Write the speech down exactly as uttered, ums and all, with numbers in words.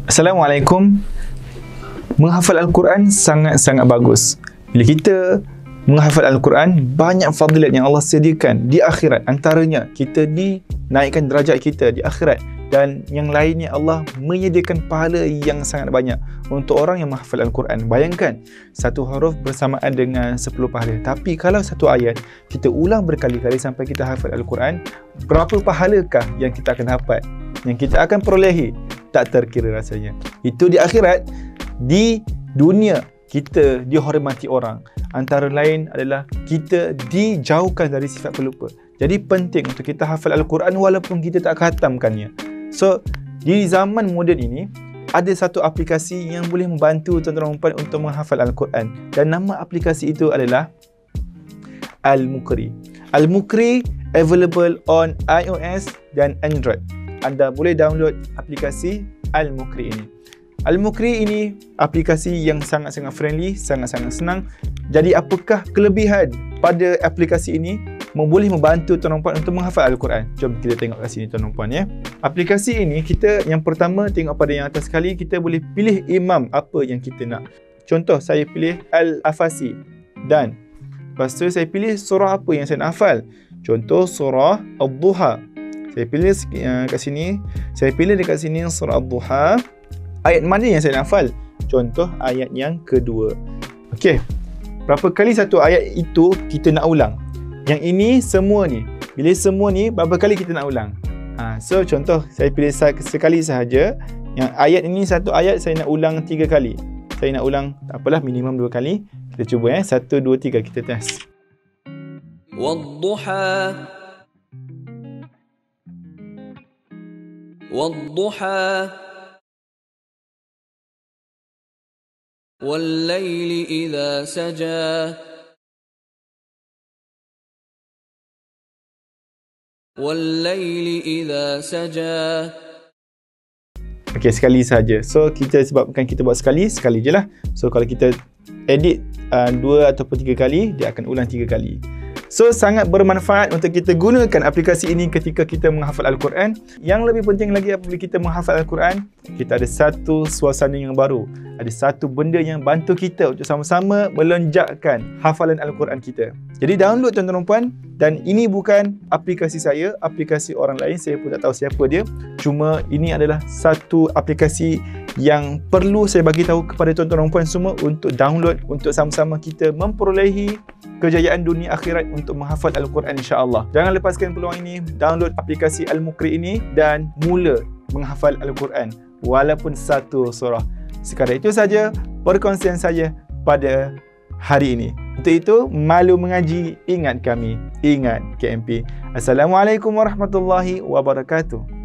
Assalamualaikum. Menghafal Al-Quran sangat-sangat bagus. Bila kita menghafal Al-Quran, banyak fadilat yang Allah sediakan di akhirat. Antaranya, kita dinaikkan derajat kita di akhirat. Dan yang lainnya, Allah menyediakan pahala yang sangat banyak untuk orang yang menghafal Al-Quran. Bayangkan, satu huruf bersamaan dengan sepuluh pahala. Tapi kalau satu ayat, kita ulang berkali-kali sampai kita hafal Al-Quran, berapa pahalakah yang kita akan dapat? Yang kita akan perolehi? Tak terkira rasanya. Itu di akhirat. Di dunia, kita dihormati orang. Antara lain adalah kita dijauhkan dari sifat pelupa. Jadi penting untuk kita hafal Al-Quran walaupun kita tak khatamkannya. So, di zaman moden ini, ada satu aplikasi yang boleh membantu tuan-tuan dan puan untuk menghafal Al-Quran. Dan nama aplikasi itu adalah Al-Muqri. Al-Muqri available on iOS dan Android. Anda boleh download aplikasi Al-Muqri ini. Al-Muqri ini aplikasi yang sangat-sangat friendly, sangat-sangat senang. Jadi apakah kelebihan pada aplikasi ini boleh membantu tuan-tuan dan puan untuk menghafal Al-Quran? Jom kita tengok kat sini tuan-tuan dan puan ya. Aplikasi ini kita yang pertama tengok pada yang atas sekali, kita boleh pilih imam apa yang kita nak. Contoh saya pilih Al-Afasi dan lepas tu saya pilih surah apa yang saya nak hafal. Contoh surah Ad-Duha. Saya pilih uh, kat sini, saya pilih dekat sini surah Ad-Duha. Ayat mana yang saya nak hafal? Contoh ayat yang kedua. Okey. Berapa kali satu ayat itu kita nak ulang? Yang ini semua ni. Bila semua ni berapa kali kita nak ulang? Ha, so contoh saya pilih sekali sahaja. Yang ayat ini satu ayat saya nak ulang tiga kali. Saya nak ulang tak apalah minimum dua kali. Kita cuba eh. Satu, dua, tiga kita test. Wadduha. Wadduha. وَاللَّيْلِ إِذَا سَجَى وَاللَّيْلِ إِذَا سَجَى. Okey, sekali saja. So kita sebabkan kita buat sekali, sekali je lah. So kalau kita edit uh, dua ataupun tiga kali, dia akan ulang tiga kali. So sangat bermanfaat untuk kita gunakan aplikasi ini ketika kita menghafal Al-Quran. Yang lebih penting lagi apabila kita menghafal Al-Quran, kita ada satu suasana yang baru. Ada satu benda yang bantu kita untuk sama-sama melonjakkan hafalan Al-Quran kita. Jadi download tuan-tuan dan puan, dan ini bukan aplikasi saya, aplikasi orang lain, saya pun tak tahu siapa dia. Cuma ini adalah satu aplikasi yang perlu saya bagi tahu kepada tuan-tuan dan puan semua untuk download, untuk sama-sama kita memperolehi kejayaan dunia akhirat untuk menghafal Al-Quran insya-Allah. Jangan lepaskan peluang ini, download aplikasi Al-Muqri ini dan mula menghafal Al-Quran walaupun satu surah. Sekadar itu saja perkongsian saya pada hari ini. Untuk itu, malu mengaji, ingat kami, ingat K M P. Assalamualaikum warahmatullahi wabarakatuh.